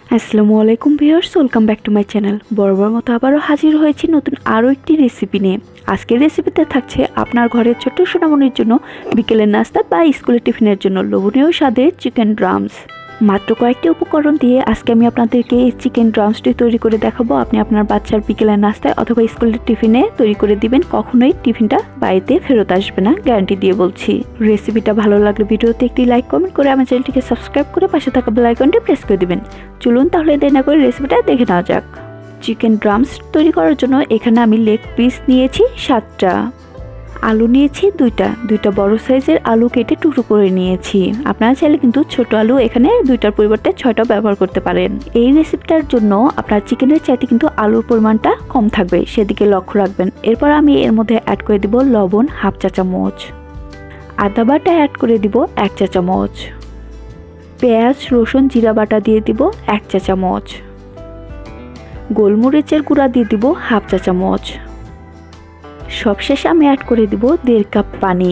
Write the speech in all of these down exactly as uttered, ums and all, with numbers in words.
আসসালামু আলাইকুম viewers, welcome back to my channel. বরাবর মতো আবারও হাজির হয়েছি নতুন আরও একটি রেসিপি নিয়ে। আজকের রেসিপিতে থাকছে আপনার ঘরের ছোট্ট সোনামণির জন্য বিকেলের নাস্তা বা স্কুলের টিফিনের জন্য লোভনীয় স্বাদের চিকেন ড্রামস। মাত্র কয়েকটি উপকরণ দিয়ে আজকে আমি আপনাদেরকে এই চিকেন ড্রামসটি তৈরি করে দেখাবো। আপনি আপনার বাচ্চার বিকেলের নাস্তায় অথবা স্কুলের টিফিনে তৈরি করে দিবেন, কখনোই টিফিনটা বাড়িতে ফেরত আসবে না, গ্যারান্টি দিয়ে বলছি। রেসিপিটা ভালো লাগলে ভিডিওতে একটি লাইক কমেন্ট করে আমার চ্যানেলটিকে সাবস্ক্রাইব করে পাশে থাকা বেল আইকনটি প্রেস করে দিবেন। চলুন তাহলে দেরি না করে রেসিপিটা দেখে নেওয়া যাক। চিকেন ড্রামস তৈরি করার জন্য এখানে আমি লেগ পিস নিয়েছি সাতটা, আলু নিয়েছি দুইটা, দুইটা বড় সাইজের আলু কেটে টুকরো করে নিয়েছি। আপনারা চাইলে কিন্তু ছোট আলু এখানে দুইটার পরিবর্তে ছয়টাও ব্যবহার করতে পারেন। এই রেসিপিটার জন্য আপনার চিকেনের চাইতে কিন্তু আলুর পরিমাণটা কম থাকবে, সেদিকে লক্ষ্য রাখবেন। এরপর আমি এর মধ্যে অ্যাড করে দিব লবণ হাফ চা চামচ, আদা বাটা অ্যাড করে দিব এক চা চামচ, পেঁয়াজ রসুন জিরা বাটা দিয়ে দিব এক চা চামচ, গোলমরিচের গুঁড়া দিয়ে দিব হাফ চা চামচ, সবশেষে আমি অ্যাড করে দিব দেড় কাপ পানি।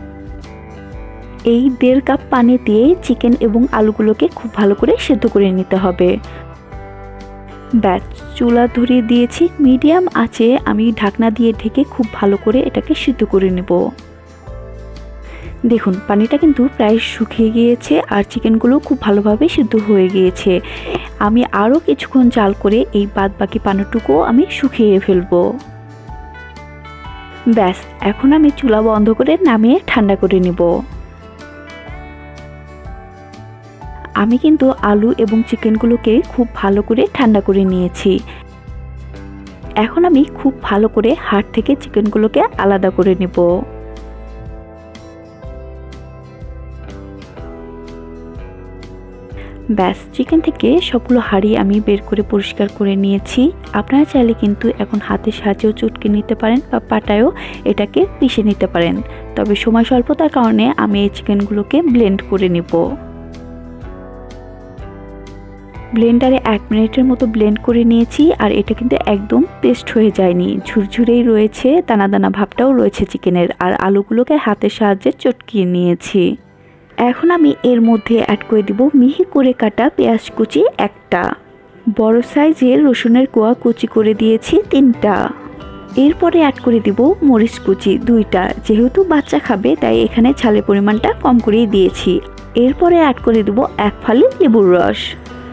এই দেড় কাপ পানি দিয়ে চিকেন এবং আলুগুলোকে খুব ভালো করে সেদ্ধ করে নিতে হবে। ব্যাস, চুলা ধরিয়ে দিয়েছি, মিডিয়াম আঁচে আমি ঢাকনা দিয়ে ঢেকে খুব ভালো করে এটাকে সিদ্ধ করে নেব। দেখুন পানিটা কিন্তু প্রায় শুকিয়ে গিয়েছে আর চিকেনগুলো খুব ভালোভাবে সিদ্ধ হয়ে গিয়েছে। আমি আরও কিছুক্ষণ জাল করে এই বাদ বাকি পানিটুকুও আমি শুকিয়ে ফেলবো। ব্যাস, এখন আমি চুলা বন্ধ করে নামিয়ে ঠান্ডা করে নিব। আমি কিন্তু আলু এবং চিকেনগুলোকে খুব ভালো করে ঠান্ডা করে নিয়েছি। এখন আমি খুব ভালো করে হাড় থেকে চিকেনগুলোকে আলাদা করে নিব। ব্যাস, চিকেন থেকে সবগুলো হাড়ি আমি বের করে পরিষ্কার করে নিয়েছি। আপনারা চাইলে কিন্তু এখন হাতের সাহায্যেও চটকে নিতে পারেন বা পাটায়ও এটাকে পিষে নিতে পারেন, তবে সময় স্বল্পতার কারণে আমি এই চিকেনগুলোকে ব্লেন্ড করে নিব। ব্লেন্ডারে এক মিনিটের মতো ব্লেন্ড করে নিয়েছি আর এটা কিন্তু একদম পেস্ট হয়ে যায়নি, ঝুরঝুরেই রয়েছে, দানা দানা ভাবটাও রয়েছে চিকেনের। আর আলুগুলোকে হাতের সাহায্যে চটকিয়ে নিয়েছি। এখন আমি এর মধ্যে অ্যাড করে দিব মিহি করে কাটা পেঁয়াজ কুচি একটা, বড় সাইজের রসুনের কোয়া কুচি করে দিয়েছি তিনটা। এরপরে অ্যাড করে দিব মরিচ কুচি দুইটা, যেহেতু বাচ্চা খাবে তাই এখানে ঝালের পরিমাণটা কম করেই দিয়েছি। এরপরে অ্যাড করে দিব এক ফালি লেবুর রস,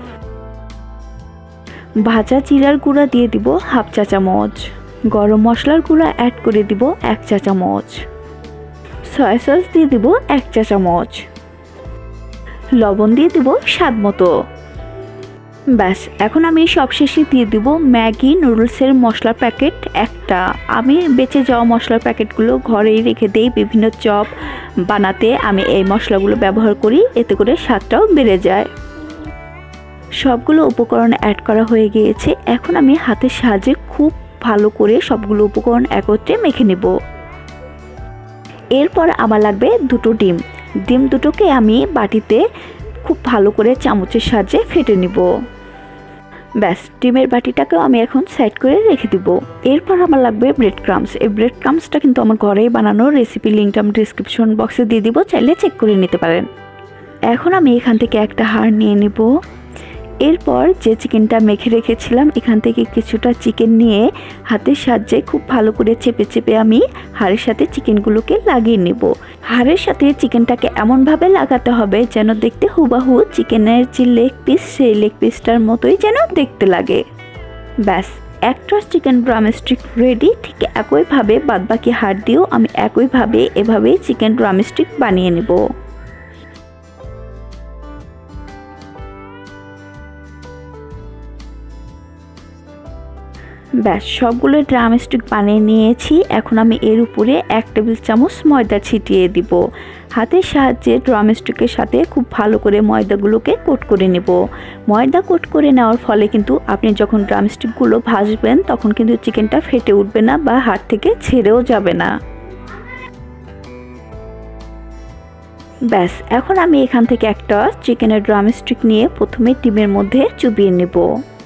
ভাজা জিরার গুঁড়া দিয়ে দিব হাফ চা চামচ, গরম মশলার গুঁড়া অ্যাড করে দিব এক চা চামচ, সয়া সস দিয়ে দিব এক চা চামচ, লবণ দিয়ে দিব স্বাদ মতো। ব্যাস, এখন আমি সবশেষে দিয়ে দিব ম্যাগি নুডলসের মশলার প্যাকেট একটা। আমি বেঁচে যাওয়া মশলার প্যাকেটগুলো ঘরেই রেখে দিই, বিভিন্ন চপ বানাতে আমি এই মশলাগুলো ব্যবহার করি, এতে করে স্বাদটাও বেড়ে যায়। সবগুলো উপকরণ অ্যাড করা হয়ে গিয়েছে। এখন আমি হাতের সাহায্যে খুব ভালো করে সবগুলো উপকরণ একত্রে মেখে নেব। এরপর আমার লাগবে দুটো ডিম। ডিম দুটোকে আমি বাটিতে খুব ভালো করে চামচের সাহায্যে ফেটে নিব। ব্যাস, ডিমের বাটিটাকেও আমি এখন সাইড করে রেখে দিব। এরপর আমার লাগবে ব্রেড ক্রামস। এই ব্রেড ক্রামসটা কিন্তু আমার ঘরেই বানানো, রেসিপি লিঙ্কটা আমি ডিসক্রিপশন বক্সে দিয়ে দিব, চাইলে চেক করে নিতে পারেন। এখন আমি এখান থেকে একটা হাড় নিয়ে নিব। এরপর যে চিকেনটা মেখে রেখেছিলাম এখান থেকে কিছুটা চিকেন নিয়ে হাতের সাহায্যে খুব ভালো করে চেপে চেপে আমি হাড়ের সাথে চিকেনগুলোকে লাগিয়ে নেব। হাড়ের সাথে চিকেনটাকে এমনভাবে লাগাতে হবে যেন দেখতে হুবাহু চিকেনের যে লেগ পিস সেই লেগ পিসটার মতোই যেন দেখতে লাগে। ব্যাস, একটা চিকেন ড্রামস্টিক রেডি। ঠিক একইভাবে বাদবাকি হাড় দিয়েও আমি একইভাবে এভাবেই চিকেন ড্রামস্টিক বানিয়ে নেব। ব্যাস, সবগুলো ড্রামস্টিক বানিয়ে নিয়েছি। এখন আমি এর উপরে এক টেবিল চামচ ময়দা ছিটিয়ে দিব। হাতের সাহায্যে ড্রামস্টিকের সাথে খুব ভালো করে ময়দাগুলোকে কোট করে নেব। ময়দা কোট করে নেওয়ার ফলে কিন্তু আপনি যখন ড্রামস্টিকগুলো ভাজবেন তখন কিন্তু চিকেনটা ফেটে উঠবে না বা হাত থেকে ছেড়েও যাবে না। ব্যাস, এখন আমি এখান থেকে একটা চিকেনের ড্রামস্টিক নিয়ে প্রথমে ডিমের মধ্যে চুবিয়ে নেব।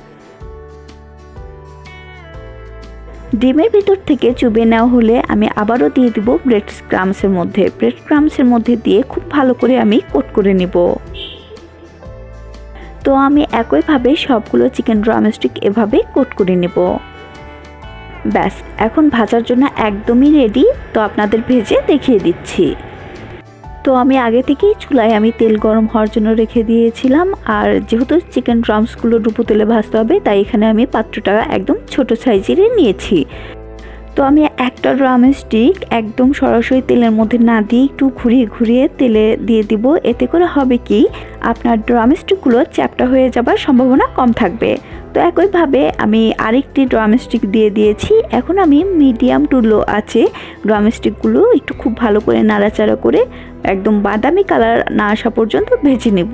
ডিমের ভিতর থেকে চুবিয়ে নেওয়া হলে আমি আবারও দিয়ে দিব ব্রেড ক্রামসের মধ্যে। ব্রেড ক্রামসের মধ্যে দিয়ে খুব ভালো করে আমি কোট করে নেব। তো আমি একইভাবে সবগুলো চিকেন ড্রামস্টিক এভাবে কোট করে নেব। ব্যাস, এখন ভাজার জন্য একদমই রেডি। তো আপনাদের ভেজে দেখিয়ে দিচ্ছি। তো আমি আগে থেকেই চুলায় আমি তেল গরম হওয়ার জন্য রেখে দিয়েছিলাম। আর যেহেতু চিকেন ড্রামসগুলো ডুবো তেলে ভাজতে হবে, তাই এখানে আমি পাত্রটা একদম ছোট সাইজের নিয়েছি। তো আমি একটা ড্রামস্টিক একদম সরাসরি তেলের মধ্যে না দিয়ে একটু ঘুরিয়ে ঘুরিয়ে তেলে দিয়ে দিব। এতে করে হবে কি, আপনার ড্রামস্টিকগুলো চ্যাপ্টা হয়ে যাবার সম্ভাবনা কম থাকবে। তো একইভাবে আমি আরেকটি ড্রামস্টিক দিয়ে দিয়েছি। এখন আমি মিডিয়াম টু লো আছে ড্রামস্টিকগুলো একটু খুব ভালো করে নাড়াচাড়া করে একদম বাদামি কালার না আসা পর্যন্ত ভেজে নেব।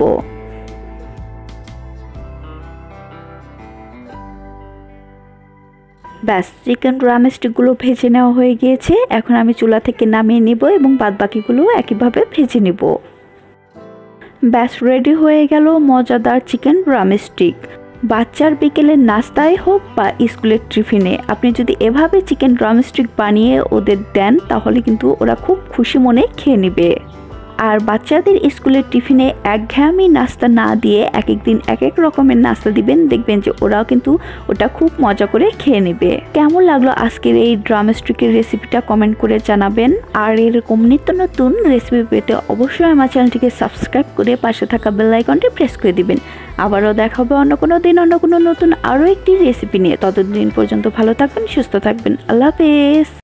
ব্যাস, চিকেন ড্রামস্টিকগুলো ভেজে নেওয়া হয়ে গিয়েছে। এখন আমি চুলা থেকে নামিয়ে নিব এবং বাদবাকিগুলো একইভাবে ভেজে নিব। ব্যাস, রেডি হয়ে গেল মজাদার চিকেন ড্রামস্টিক। বাচ্চার বিকেলের নাস্তায় হোক বা স্কুলের টিফিনে আপনি যদি এভাবে চিকেন ড্রামস্টিক বানিয়ে ওদের দেন, তাহলে কিন্তু ওরা খুব খুশি মনে খেয়ে নেবে। আর বাচ্চাদের স্কুলের টিফিনে একঘেয়েমি নাস্তা না দিয়ে এক এক দিন এক এক রকমের নাস্তা দিবেন, দেখবেন যে ওরাও কিন্তু ওটা খুব মজা করে খেয়ে নেবে। কেমন লাগলো আজকের এই ড্রামস্টিকের রেসিপিটা কমেন্ট করে জানাবেন। আর এরকম নিত্য নতুন রেসিপি পেতে অবশ্যই আমার চ্যানেলটিকে সাবস্ক্রাইব করে পাশে থাকা বেল আইকনটি প্রেস করে দিবেন। আবারও দেখা হবে অন্য কোনো দিন অন্য কোনো নতুন আরও একটি রেসিপি নিয়ে। ততদিন পর্যন্ত ভালো থাকবেন, সুস্থ থাকবেন। আল্লাহ হাফেজ।